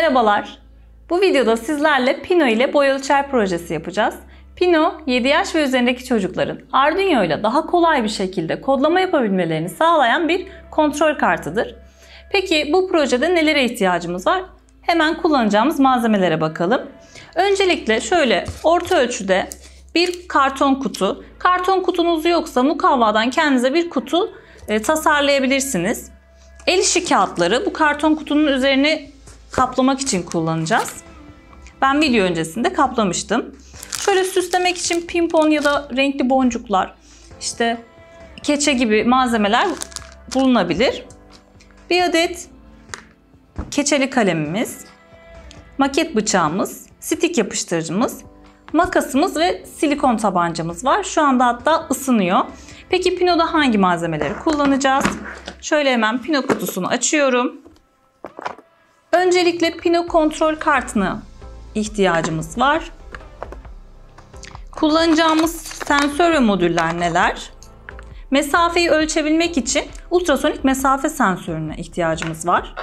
Merhabalar. Bu videoda sizlerle Pino ile boy ölçer projesi yapacağız. Pino, 7 yaş ve üzerindeki çocukların Arduino ile daha kolay bir şekilde kodlama yapabilmelerini sağlayan bir kontrol kartıdır. Peki bu projede nelere ihtiyacımız var? Hemen kullanacağımız malzemelere bakalım. Öncelikle şöyle orta ölçüde bir karton kutu. Karton kutunuz yoksa mukavvadan kendinize bir kutu tasarlayabilirsiniz. El işi kağıtları bu karton kutunun üzerini kaplamak için kullanacağız. Ben video öncesinde kaplamıştım. Şöyle süslemek için pimpon ya da renkli boncuklar, işte keçe gibi malzemeler bulunabilir. Bir adet keçeli kalemimiz, maket bıçağımız, stik yapıştırıcımız, makasımız ve silikon tabancamız var. Şu anda hatta ısınıyor. Peki Pino'da hangi malzemeleri kullanacağız? Şöyle hemen Pino kutusunu açıyorum. Öncelikle Pino kontrol kartına ihtiyacımız var. Kullanacağımız sensör ve modüller neler? Mesafeyi ölçebilmek için ultrasonik mesafe sensörüne ihtiyacımız var.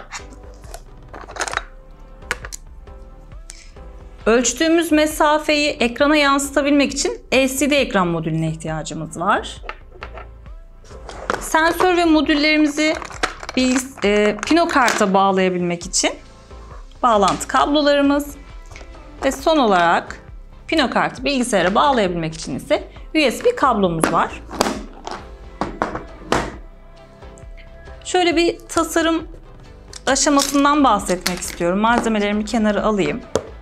Ölçtüğümüz mesafeyi ekrana yansıtabilmek için LCD ekran modülüne ihtiyacımız var. Sensör ve modüllerimizi Pino karta bağlayabilmek için bağlantı kablolarımız ve son olarak Pino kartı bilgisayara bağlayabilmek için ise USB kablomuz var. Şöyle bir tasarım aşamasından bahsetmek istiyorum. Malzemelerimi kenara alayım.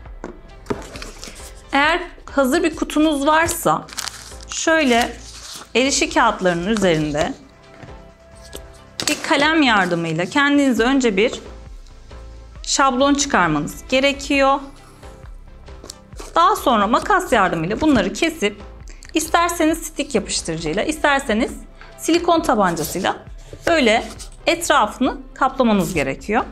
Eğer hazır bir kutunuz varsa şöyle el işi kağıtlarının üzerinde bir kalem yardımıyla kendinize önce bir şablon çıkarmanız gerekiyor. Daha sonra makas yardımıyla bunları kesip isterseniz stik yapıştırıcıyla, isterseniz silikon tabancasıyla böyle etrafını kaplamanız gerekiyor.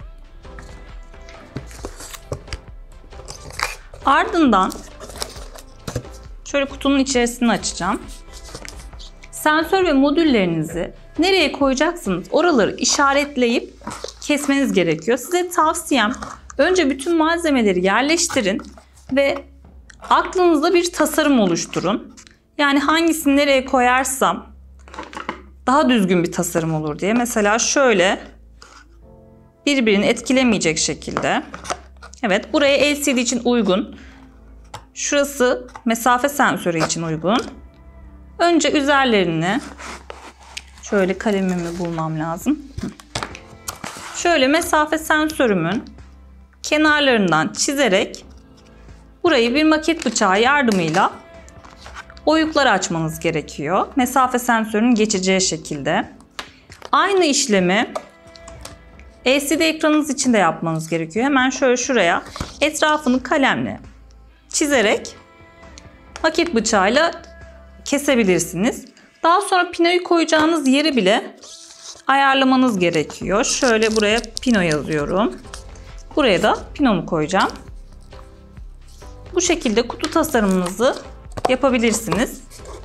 Ardından şöyle kutunun içerisini açacağım. Sensör ve modüllerinizi nereye koyacaksınız? Oraları işaretleyip kesmeniz gerekiyor. Size tavsiyem önce bütün malzemeleri yerleştirin ve aklınızda bir tasarım oluşturun. Yani hangisini nereye koyarsam daha düzgün bir tasarım olur diye. Mesela şöyle birbirini etkilemeyecek şekilde. Evet, buraya LCD için uygun. Şurası mesafe sensörü için uygun. Önce üzerlerini şöyle kalemimi bulmam lazım. Şöyle mesafe sensörümün kenarlarından çizerek burayı bir maket bıçağı yardımıyla oyuklar açmanız gerekiyor. Mesafe sensörünün geçeceği şekilde. Aynı işlemi LCD ekranınız için de yapmanız gerekiyor. Hemen şöyle şuraya etrafını kalemle çizerek maket bıçağıyla kesebilirsiniz. Daha sonra Pino'yu koyacağınız yeri bile ayarlamanız gerekiyor. Şöyle buraya Pino yazıyorum. Buraya da Pino'mu koyacağım. Bu şekilde kutu tasarımınızı yapabilirsiniz.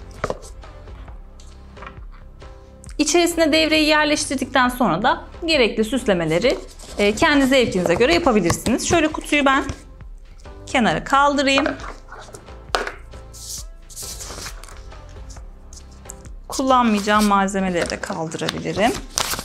İçerisine devreyi yerleştirdikten sonra da gerekli süslemeleri kendi zevkinize göre yapabilirsiniz. Şöyle kutuyu ben kenara kaldırayım. Kullanmayacağım malzemeleri de kaldırabilirim.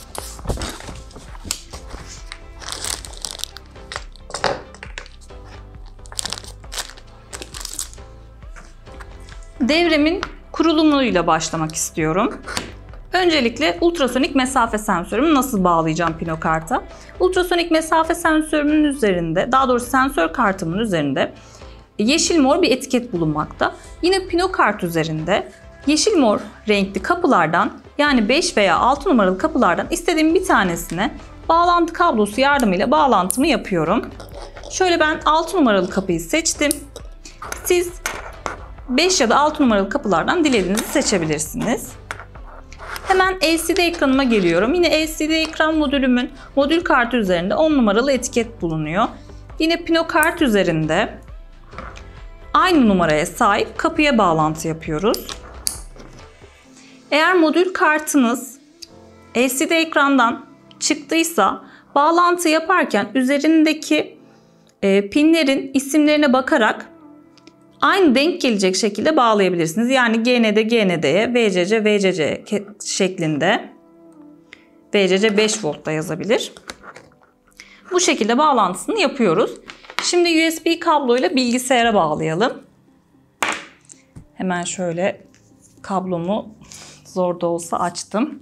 Devremin kurulumuyla başlamak istiyorum. Öncelikle ultrasonik mesafe sensörümü nasıl bağlayacağım Pino karta? Ultrasonik mesafe sensörümün üzerinde, daha doğrusu sensör kartımın üzerinde yeşil mor bir etiket bulunmakta. Yine Pino kart üzerinde yeşil mor renkli kapılardan, yani 5 veya 6 numaralı kapılardan istediğim bir tanesine bağlantı kablosu yardımıyla bağlantımı yapıyorum. Şöyle ben 6 numaralı kapıyı seçtim. Siz 5 ya da 6 numaralı kapılardan dilediğinizi seçebilirsiniz. Hemen LCD ekranıma geliyorum. Yine LCD ekran modülümün modül kartı üzerinde 10 numaralı etiket bulunuyor. Yine Pino kart üzerinde aynı numaraya sahip kapıya bağlantı yapıyoruz. Eğer modül kartınız LCD ekrandan çıktıysa bağlantı yaparken üzerindeki Pinlerin isimlerine bakarak aynı denk gelecek şekilde bağlayabilirsiniz. Yani GND GND'ye, VCC VCC şeklinde. VCC 5 voltta yazabilir. Bu şekilde bağlantısını yapıyoruz. Şimdi USB kabloyla bilgisayara bağlayalım. Hemen şöyle kablomu zor da olsa açtım.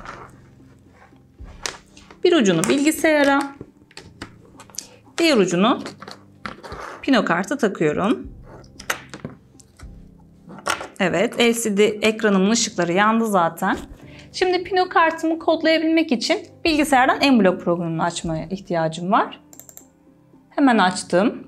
Bir ucunu bilgisayara, diğer ucunu pino karta takıyorum. Evet, LCD ekranımın ışıkları yandı zaten. Şimdi pino kartımı kodlayabilmek için bilgisayardan M-Block programını açmaya ihtiyacım var. Hemen açtım.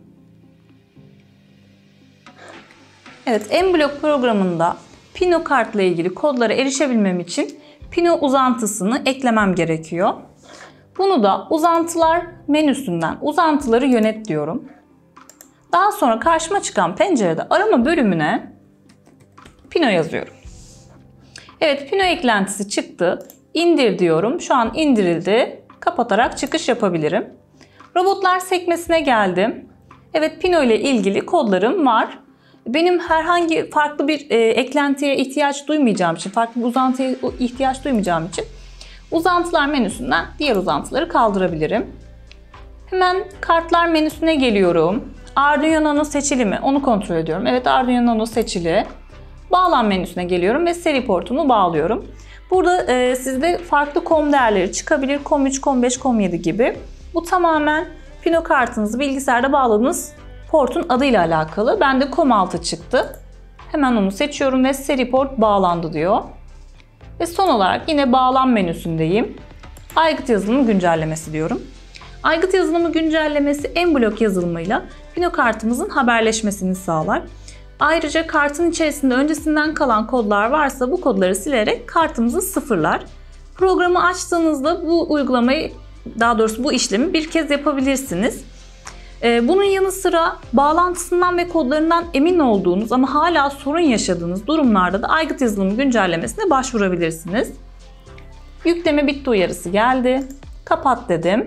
Evet, M-Block programında pino kartla ilgili kodlara erişebilmem için pino uzantısını eklemem gerekiyor. Bunu da uzantılar menüsünden uzantıları yönet diyorum. Daha sonra karşıma çıkan pencerede arama bölümüne pino yazıyorum. Evet, pino eklentisi çıktı. İndir diyorum. Şu an indirildi. Kapatarak çıkış yapabilirim. Robotlar sekmesine geldim. Evet, pino ile ilgili kodlarım var. Benim herhangi farklı bir eklentiye ihtiyaç duymayacağım için, farklı bir uzantıya ihtiyaç duymayacağım için uzantılar menüsünden diğer uzantıları kaldırabilirim. Hemen kartlar menüsüne geliyorum. Arduino Nano seçili mi? Onu kontrol ediyorum. Evet, Arduino Nano seçili. Bağlan menüsüne geliyorum ve seri portumu bağlıyorum. Burada sizde farklı COM değerleri çıkabilir. COM3, COM5, COM7 gibi. Bu tamamen pino kartınızı bilgisayarda bağladığınız portun adıyla alakalı. Bende COM6 çıktı. Hemen onu seçiyorum ve seri port bağlandı diyor. Ve son olarak yine bağlan menüsündeyim. Aygıt yazılımı güncellemesi diyorum. Aygıt yazılımı güncellemesi M-Block yazılımıyla pino kartımızın haberleşmesini sağlar. Ayrıca kartın içerisinde öncesinden kalan kodlar varsa bu kodları silerek kartımızı sıfırlar. Programı açtığınızda bu uygulamayı, daha doğrusu bu işlemi bir kez yapabilirsiniz. Bunun yanı sıra bağlantısından ve kodlarından emin olduğunuz ama hala sorun yaşadığınız durumlarda da aygıt yazılımı güncellemesine başvurabilirsiniz. Yükleme bitti uyarısı geldi. Kapat dedim.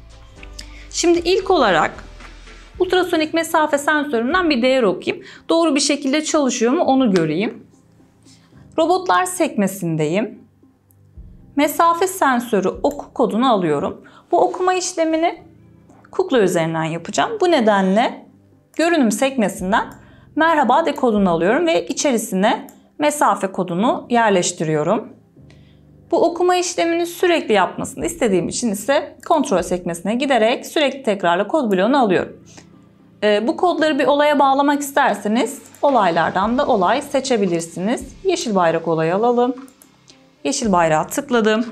Şimdi ilk olarak ultrasonik mesafe sensöründen bir değer okuyayım. Doğru bir şekilde çalışıyor mu onu göreyim. Robotlar sekmesindeyim. Mesafe sensörü oku kodunu alıyorum. Bu okuma işlemini kukla üzerinden yapacağım. Bu nedenle görünüm sekmesinden merhaba de kodunu alıyorum ve içerisine mesafe kodunu yerleştiriyorum. Bu okuma işlemini sürekli yapmasını istediğim için ise kontrol sekmesine giderek sürekli tekrarla kod bloğunu alıyorum. Bu kodları bir olaya bağlamak isterseniz olaylardan da olay seçebilirsiniz. Yeşil bayrak olayı alalım. Yeşil bayrağa tıkladım.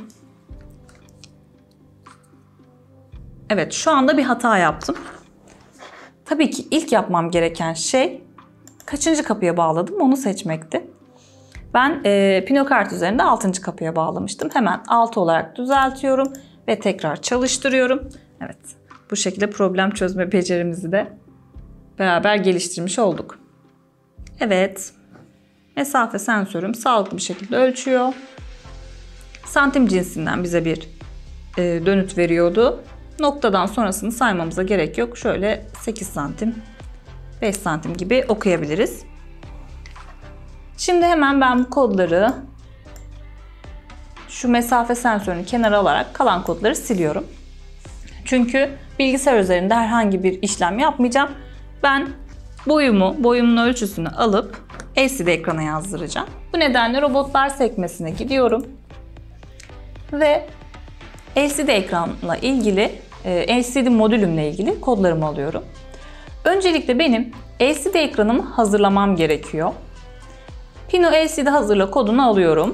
Evet, şu anda bir hata yaptım. Tabii ki ilk yapmam gereken şey kaçıncı kapıya bağladım onu seçmekti. Ben pino kart üzerinde 6. kapıya bağlamıştım. Hemen 6 olarak düzeltiyorum ve tekrar çalıştırıyorum. Evet, bu şekilde problem çözme becerimizi de beraber geliştirmiş olduk. Evet, mesafe sensörüm sağlıklı bir şekilde ölçüyor. Santim cinsinden bize bir dönüt veriyordu. Noktadan sonrasını saymamıza gerek yok. Şöyle 8 santim, 5 santim gibi okuyabiliriz. Şimdi hemen ben bu kodları şu mesafe sensörünü kenara alarak kalan kodları siliyorum. Çünkü bilgisayar üzerinde herhangi bir işlem yapmayacağım. Ben boyumun ölçüsünü alıp LCD ekrana yazdıracağım. Bu nedenle robotlar sekmesine gidiyorum. Ve LCD ekranla ilgili, LCD modülümle ilgili kodlarımı alıyorum. Öncelikle benim LCD ekranımı hazırlamam gerekiyor. Pino LCD hazırla kodunu alıyorum.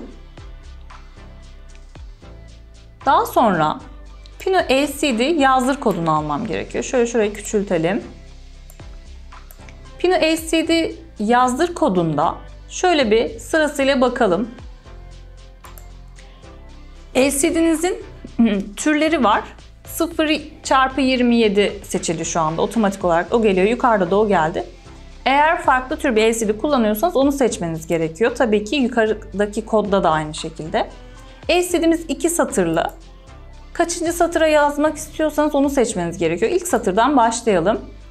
Daha sonra Pino LCD yazdır kodunu almam gerekiyor. Şöyle şurayı küçültelim. Pino LCD yazdır kodunda şöyle bir sırasıyla bakalım. LCD'nizin türleri var. 0x27 seçildi şu anda otomatik olarak. O geliyor. Yukarıda da o geldi. Eğer farklı tür bir LCD kullanıyorsanız onu seçmeniz gerekiyor. Tabii ki yukarıdaki kodda da aynı şekilde. LCD'miz 2 satırlı. Kaçıncı satıra yazmak istiyorsanız onu seçmeniz gerekiyor. İlk satırdan başlayalım.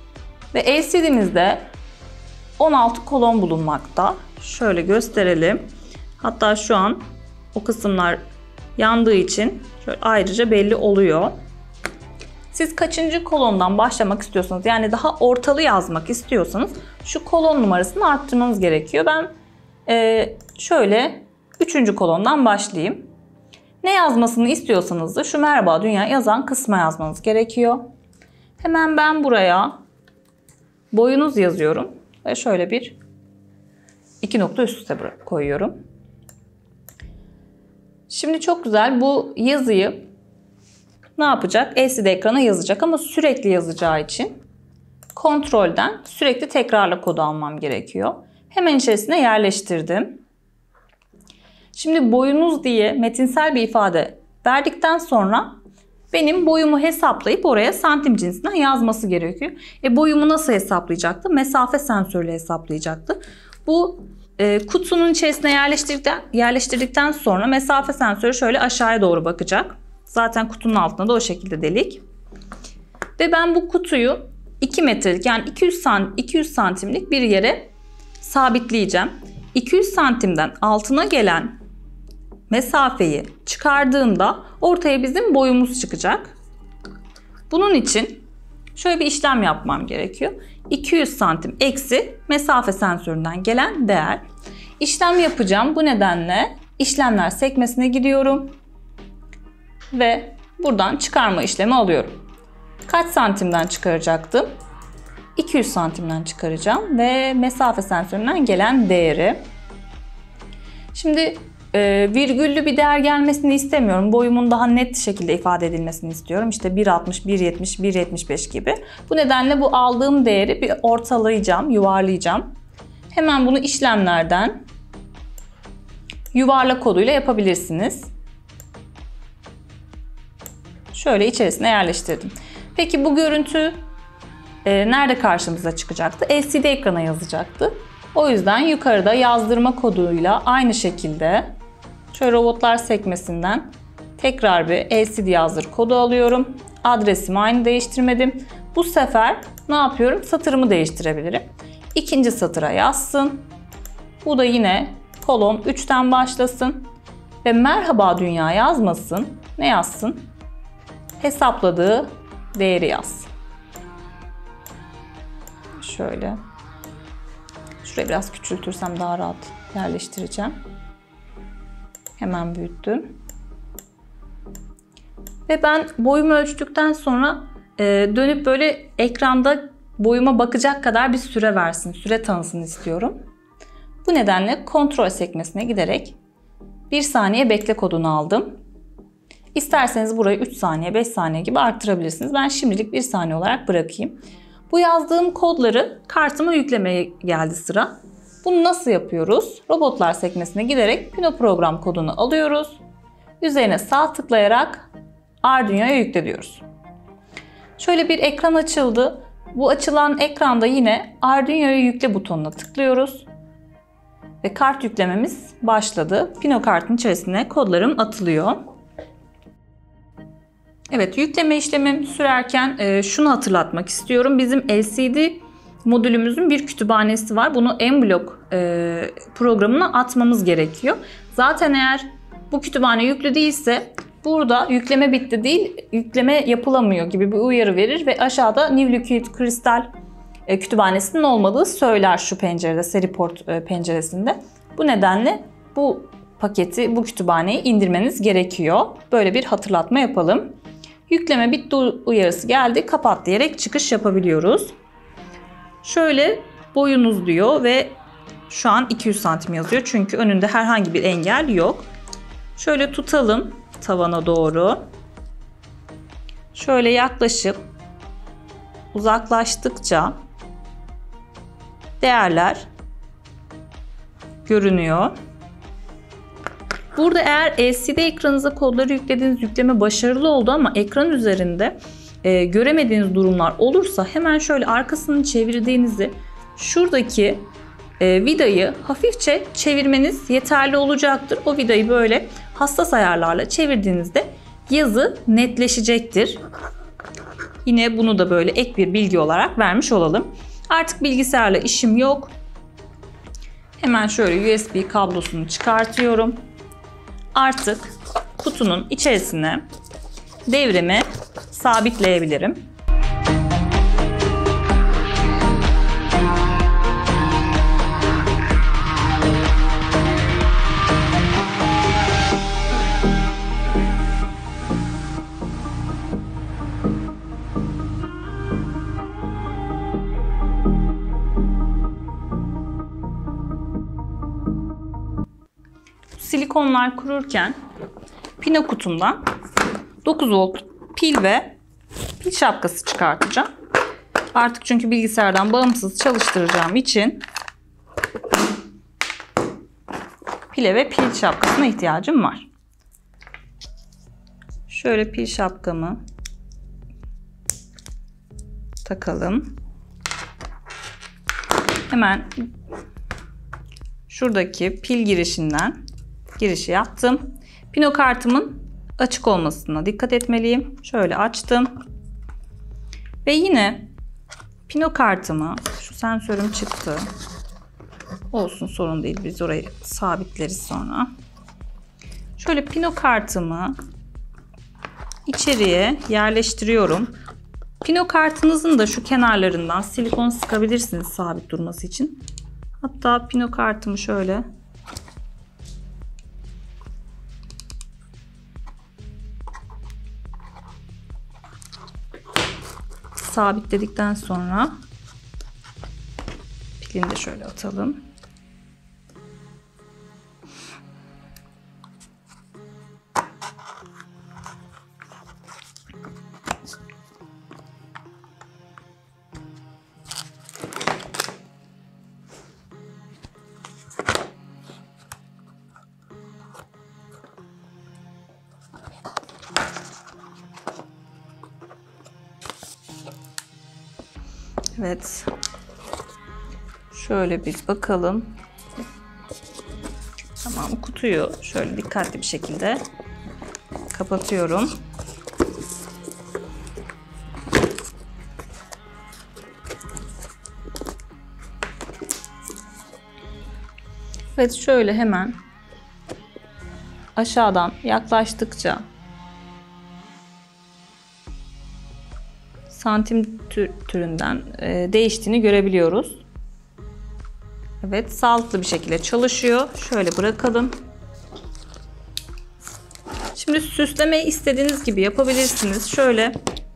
Ve LCD'mizde 16 kolon bulunmakta. Şöyle gösterelim. Hatta şu an o kısımlar yandığı için şöyle ayrıca belli oluyor. Siz kaçıncı kolondan başlamak istiyorsanız, yani daha ortalı yazmak istiyorsanız şu kolon numarasını arttırmanız gerekiyor. Ben şöyle 3. kolondan başlayayım. Ne yazmasını istiyorsanız da şu Merhaba Dünya yazan kısma yazmanız gerekiyor. Hemen ben buraya boyunuz yazıyorum ve şöyle bir 2 nokta üst üste koyuyorum. Şimdi çok güzel, bu yazıyı ne yapacak? LCD ekrana yazacak ama sürekli yazacağı için kontrolden sürekli tekrarla kodu almam gerekiyor. Hemen içerisine yerleştirdim. Şimdi boyunuz diye metinsel bir ifade verdikten sonra benim boyumu hesaplayıp oraya santim cinsinden yazması gerekiyor. Boyumu nasıl hesaplayacaktı? Mesafe sensörüyle hesaplayacaktı. Bu kutunun içerisine yerleştirdikten sonra mesafe sensörü şöyle aşağıya doğru bakacak. Zaten kutunun altında da o şekilde delik. Ve ben bu kutuyu 2 metrelik, yani 200 santimlik bir yere sabitleyeceğim. 200 santimden altına gelen mesafeyi çıkardığımda ortaya bizim boyumuz çıkacak. Bunun için şöyle bir işlem yapmam gerekiyor. 200 santim eksi mesafe sensöründen gelen değer. İşlem yapacağım. Bu nedenle işlemler sekmesine gidiyorum. Ve buradan çıkarma işlemi alıyorum. Kaç santimden çıkaracaktım? 200 santimden çıkaracağım ve mesafe sensöründen gelen değeri. Şimdi virgüllü bir değer gelmesini istemiyorum. Boyumun daha net şekilde ifade edilmesini istiyorum. İşte 1.60, 1.70, 1.75 gibi. Bu nedenle bu aldığım değeri bir ortalayacağım, yuvarlayacağım. Hemen bunu işlemlerden yuvarla koduyla yapabilirsiniz. Şöyle içerisine yerleştirdim. Peki bu görüntü nerede karşımıza çıkacaktı? LCD ekrana yazacaktı. O yüzden yukarıda yazdırma koduyla aynı şekilde şöyle robotlar sekmesinden tekrar bir LCD yazdır kodu alıyorum. Adresimi aynı değiştirmedim. Bu sefer ne yapıyorum? Satırımı değiştirebilirim. 2. satıra yazsın. Bu da yine kolon 3'ten başlasın. Ve Merhaba Dünya yazmasın. Ne yazsın? Hesapladığı değeri yazsın. Şöyle. Şurayı biraz küçültürsem daha rahat yerleştireceğim. Hemen büyüttüm. Ve ben boyumu ölçtükten sonra dönüp böyle ekranda boyuma bakacak kadar bir süre versin, süre tanısın istiyorum. Bu nedenle kontrol sekmesine giderek 1 saniye bekle kodunu aldım. İsterseniz burayı 3 saniye, 5 saniye gibi arttırabilirsiniz. Ben şimdilik 1 saniye olarak bırakayım. Bu yazdığım kodları kartıma yüklemeye geldi sıra. Bunu nasıl yapıyoruz? Robotlar sekmesine giderek Pino program kodunu alıyoruz. Üzerine sağ tıklayarak Arduino'ya yükle diyoruz. Şöyle bir ekran açıldı. Bu açılan ekranda yine Arduino'ya yükle butonuna tıklıyoruz. Ve kart yüklememiz başladı. Pino kartın içerisine kodlarım atılıyor. Evet, yükleme işlemim sürerken şunu hatırlatmak istiyorum. Bizim LCD modülümüzün bir kütüphanesi var. Bunu M-Block programına atmamız gerekiyor. Zaten eğer bu kütüphane yüklü değilse burada yükleme bitti değil, yükleme yapılamıyor gibi bir uyarı verir ve aşağıda New Liquid Crystal kütüphanesinin olmadığı söyler şu pencerede, Seriport penceresinde. Bu nedenle bu paketi, bu kütüphaneyi indirmeniz gerekiyor. Böyle bir hatırlatma yapalım. Yükleme bitti uyarısı geldi. Kapat diyerek çıkış yapabiliyoruz. Şöyle boyunuz diyor ve şu an 200 santim yazıyor. Çünkü önünde herhangi bir engel yok. Şöyle tutalım tavana doğru. Şöyle yaklaşıp uzaklaştıkça değerler görünüyor. Burada eğer LCD ekranınıza kodları yüklediğiniz yükleme başarılı oldu ama ekran üzerinde göremediğiniz durumlar olursa hemen şöyle arkasını çevirdiğinizi, şuradaki vidayı hafifçe çevirmeniz yeterli olacaktır. O vidayı böyle hassas ayarlarla çevirdiğinizde yazı netleşecektir. Yine bunu da böyle ek bir bilgi olarak vermiş olalım. Artık bilgisayarla işim yok. Hemen şöyle USB kablosunu çıkartıyorum. Artık kutunun içerisine devremi sabitleyebilirim. Silikonlar kururken pino kutumdan 9 volt pil ve pil şapkası çıkartacağım. Artık çünkü bilgisayardan bağımsız çalıştıracağım için pile ve pil şapkasına ihtiyacım var. Şöyle pil şapkamı takalım. Hemen şuradaki pil girişinden girişi yaptım. Pino kartımın açık olmasına dikkat etmeliyim. Şöyle açtım. Ve yine pino kartımı, şu sensörüm çıktı. Olsun, sorun değil. Biz orayı sabitleriz sonra. Şöyle pino kartımı içeriye yerleştiriyorum. Pino kartınızın da şu kenarlarından silikon sıkabilirsiniz sabit durması için. Hatta pino kartımı şöyle sabitledikten sonra pilini de şöyle atalım. Evet. Şöyle bir bakalım. Tamam, kutuyu şöyle dikkatli bir şekilde kapatıyorum. Evet, şöyle hemen aşağıdan yaklaştıkça santim türünden değiştiğini görebiliyoruz. Evet, sağlıklı bir şekilde çalışıyor. Şöyle bırakalım. Şimdi süslemeyi istediğiniz gibi yapabilirsiniz. Şöyle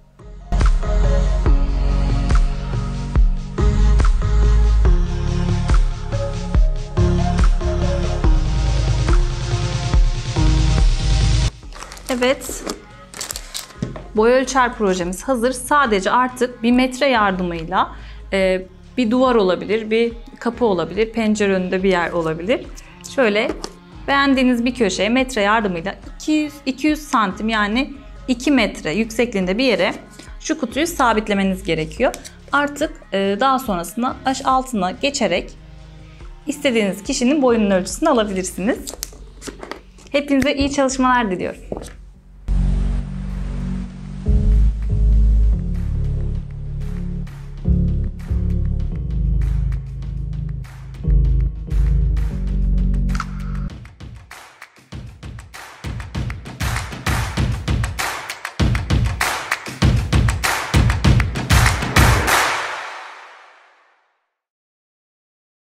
evet. Boy ölçer projemiz hazır. Sadece artık bir metre yardımıyla bir duvar olabilir, bir kapı olabilir, pencere önünde bir yer olabilir. Şöyle beğendiğiniz bir köşeye metre yardımıyla 200 santim, yani 2 metre yüksekliğinde bir yere şu kutuyu sabitlemeniz gerekiyor. Artık daha sonrasında altına geçerek istediğiniz kişinin boyunun ölçüsünü alabilirsiniz. Hepinize iyi çalışmalar diliyorum.